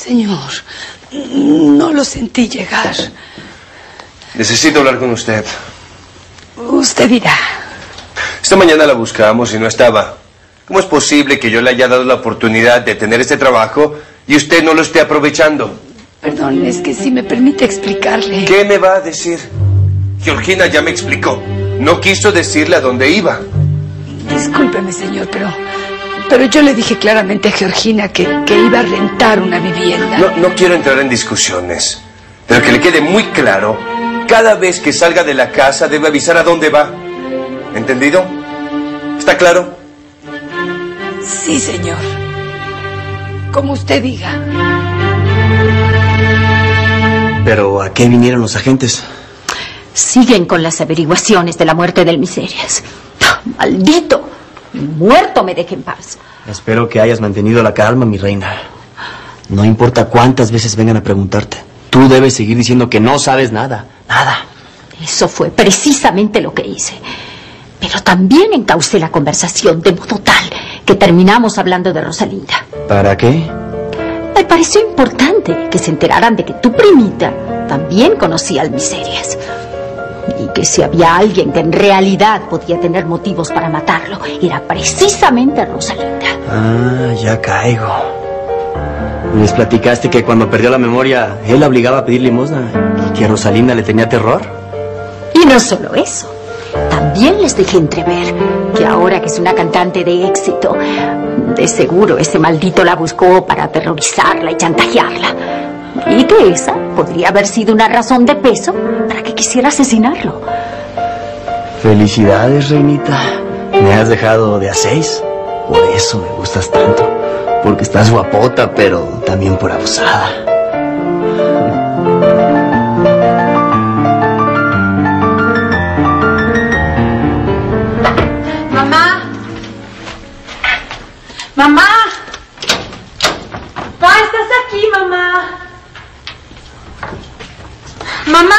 Señor, no lo sentí llegar. Necesito hablar con usted. Usted dirá. Esta mañana la buscamos y no estaba. ¿Cómo es posible que yo le haya dado la oportunidad de tener este trabajo y usted no lo esté aprovechando? Perdón, es que si me permite explicarle. ¿Qué me va a decir? Georgina ya me explicó. No quiso decirle a dónde iba. Discúlpeme, señor, pero yo le dije claramente a Georgina que iba a rentar una vivienda. No quiero entrar en discusiones, pero que le quede muy claro, cada vez que salga de la casa debe avisar a dónde va. ¿Entendido? ¿Está claro? Sí, señor. Como usted diga. ¿Pero a qué vinieron los agentes? Siguen con las averiguaciones de la muerte del Miserias. ¡Maldito! Muerto me deje en paz. Espero que hayas mantenido la calma, mi reina. No importa cuántas veces vengan a preguntarte. Tú debes seguir diciendo que no sabes nada. Nada. Eso fue precisamente lo que hice. Pero también encaucé la conversación de modo tal que terminamos hablando de Rosalinda. ¿Para qué? Me pareció importante que se enteraran de que tu primita también conocía al Miserias. Y que si había alguien que en realidad podía tener motivos para matarlo, era precisamente Rosalinda. Ah, ya caigo. ¿Les platicaste que cuando perdió la memoria, él la obligaba a pedir limosna y que a Rosalinda le tenía terror? Y no solo eso. También les dejé entrever que ahora que es una cantante de éxito, de seguro ese maldito la buscó para aterrorizarla y chantajearla. Y que esa podría haber sido una razón de peso para que quisiera asesinarlo. Felicidades, reinita. Me has dejado de a 6. Por eso me gustas tanto. Porque estás guapota, pero también por abusada. ¡Mamá! ¡Mamá! ¡Pa, estás aquí, mamá! ¡Mamá!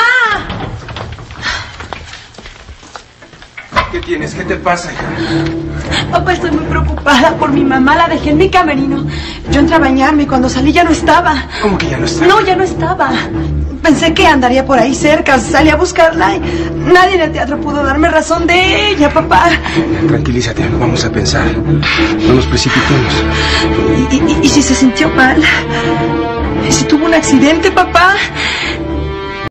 ¿Qué tienes? ¿Qué te pasa, hija? Papá, estoy muy preocupada por mi mamá. La dejé en mi camerino. Yo entré a bañarme y cuando salí ya no estaba. ¿Cómo que ya no está? No, ya no estaba. Pensé que andaría por ahí cerca. Salí a buscarla y nadie en el teatro pudo darme razón de ella, papá. Tranquilízate, vamos a pensar. No nos precipitemos. ¿Y si se sintió mal? ¿Y si tuvo un accidente, papá?